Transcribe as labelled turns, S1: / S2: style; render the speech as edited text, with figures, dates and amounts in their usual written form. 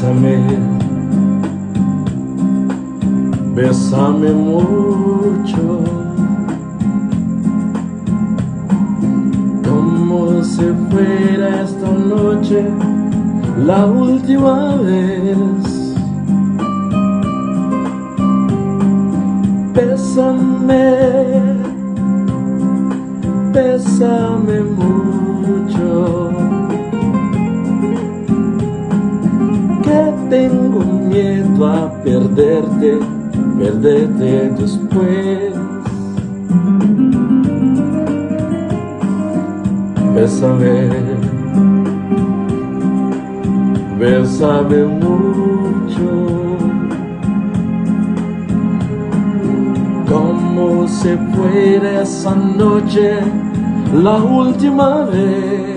S1: Bésame, bésame mucho, como si fuera esta noche la última vez. Bésame, bésame mucho, que tengo miedo a perderte después. Bésame, bésame mucho, como si fuera esa noche la última vez.